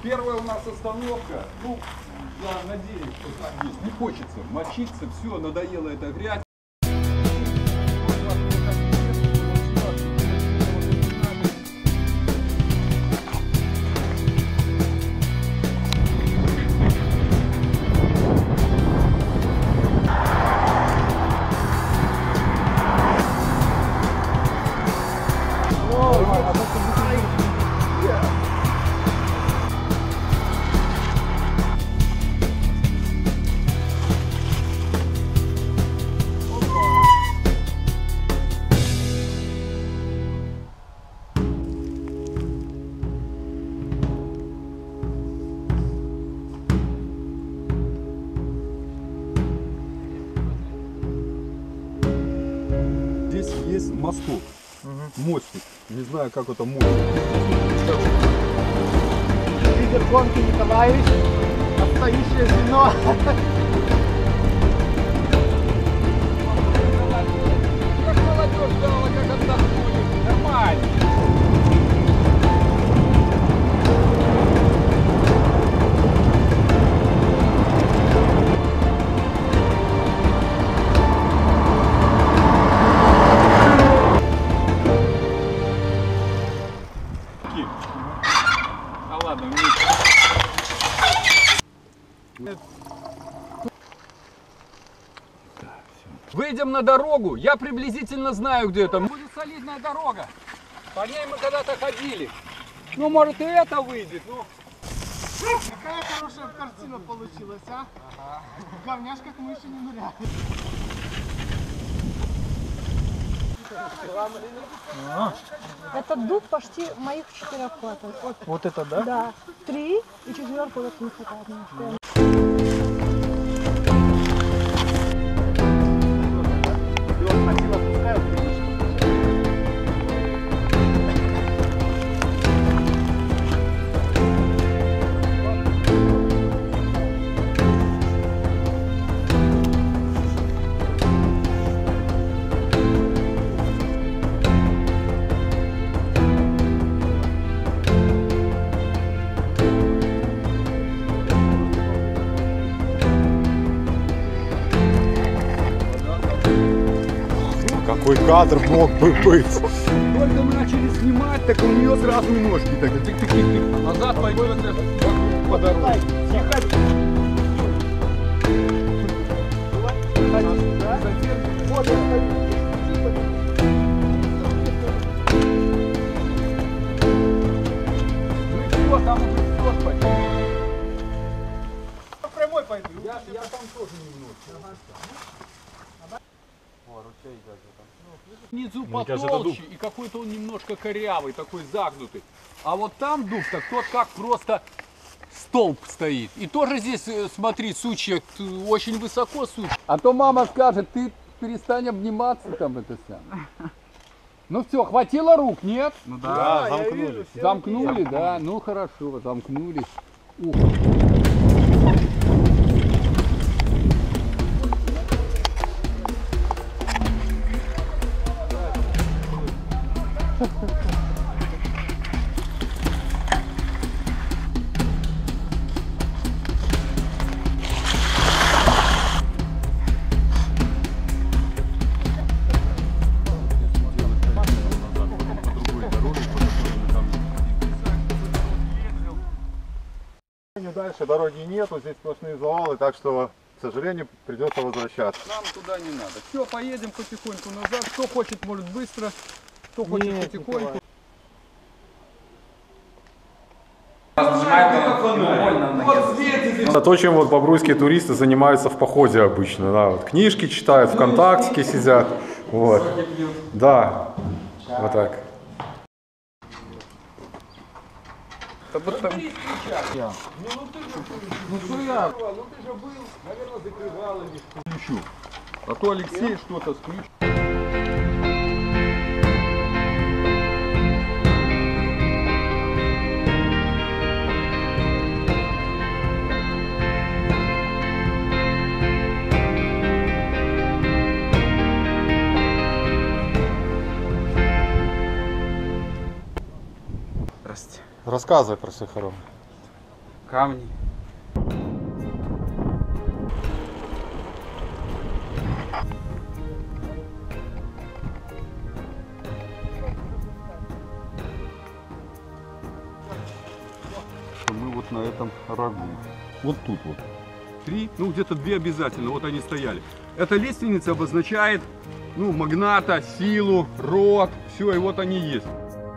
Первая у нас остановка. Ну, я надеюсь, что так есть. Не хочется мочиться, все, надоела эта грязь. Здесь есть мосток, мостик. Не знаю, как это мостик. Лидер гонки Николаевич, отстающее звено. Как молодежь дала, как отдохнули. Нормально. А ладно, выйдем на дорогу. Я приблизительно знаю, где это. Будет солидная дорога. По ней мы когда-то ходили. Ну, может, и это выйдет. Ну. Какая хорошая картина получилась, а? Ага. В говняшках мы еще не ныряли. Это дуб почти моих 4 хватает. Вот это, да? Да. 3 и 4 вот не хватает немножко. Какой кадр мог бы быть? Только мы начали снимать, так у нее сразу ножки так, тык-тык-тык. Назад пойдет по дороге. Тихо. Ну что, там уже все пойдет. Прямой пойду. Я там тоже немножко. Внизу потолще, и какой-то он немножко корявый, такой загнутый. А вот там дуб, так тот как просто столб стоит. И тоже здесь, смотри, сучья очень высоко сучья. А то мама скажет, ты перестань обниматься там это самое. Ну все, хватило рук, нет? Ну да, замкнули. Замкнули, да? Ну хорошо, замкнули. Ух. Дальше дороги нету, здесь сплошные завалы, так что, к сожалению, придется возвращаться. Нам туда не надо. Все, поедем потихоньку назад. Кто хочет, может быстро, кто хочет потихоньку. Это то, чем вот бобруйские туристы занимаются в походе обычно. Да, вот книжки читают, ВКонтактике сидят. Вот. Да, вот так. Ну ты же был, наверное, закрывал или включу. А то Алексей что-то включил. Рассказывай про Сахаров. камни. Мы вот на этом рогу. Вот тут вот. 3, ну где-то 2 обязательно, вот они стояли. Эта лиственница обозначает, ну, магната, силу, род, все, и вот они есть.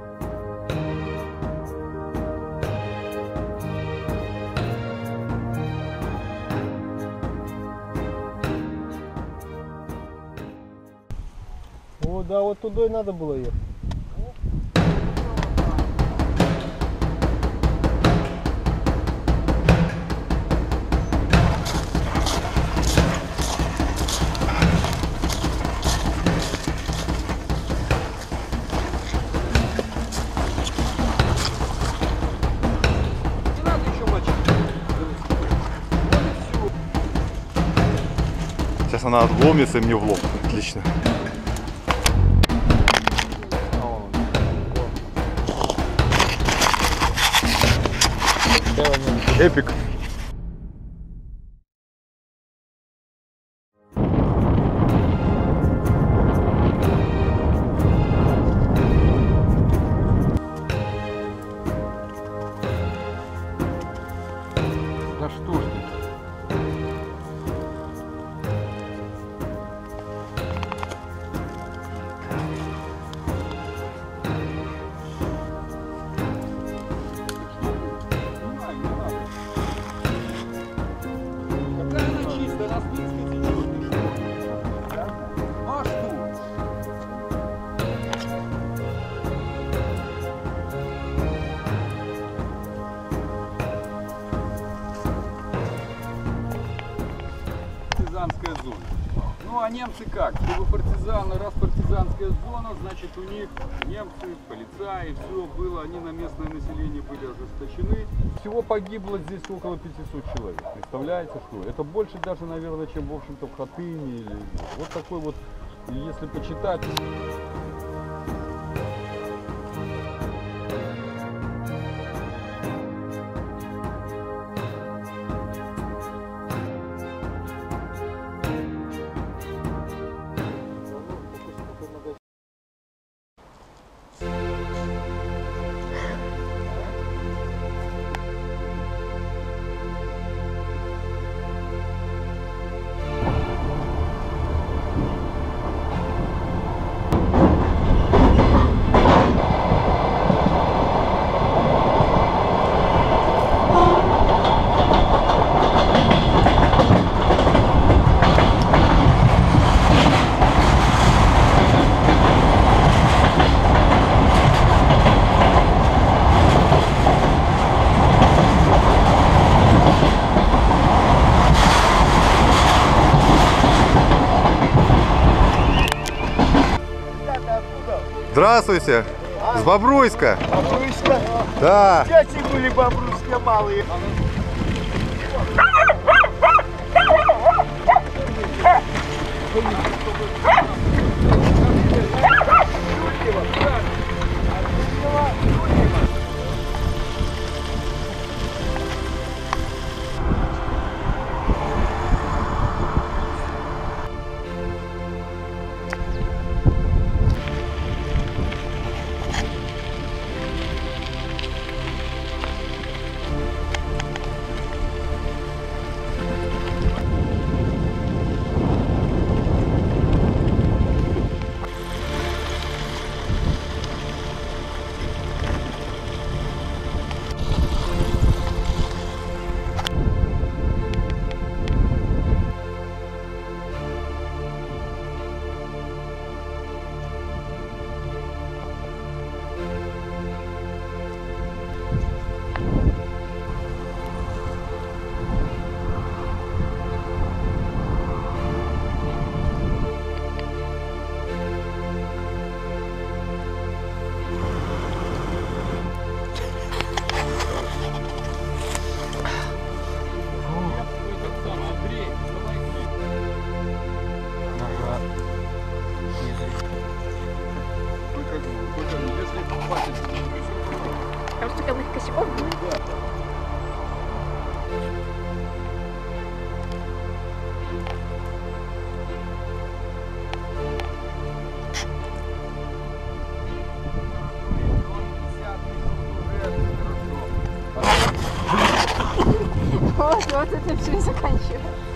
О, да, вот туда и надо было ехать. Не надо еще мочить. Сейчас она отломится и мне в лоб. Отлично. Эпик. Да что ж ты? Какая она чистая, она с Минска течет. Ты что? А что? Партизанская зона. Ну а немцы как? Чтобы партизаны, раз партизанская зона, значит у них немцы, полицаи, все было, они на местное население были ожесточены. Всего погибло здесь около 500 человек. Представляете, что? Это больше даже, наверное, чем в общем-то в Хатыне. Или... Вот такой вот, если почитать. Здравствуйте. С Бобруйска. Бобруйска? Да. Дети были бобруйские малые. вот это все заканчивается.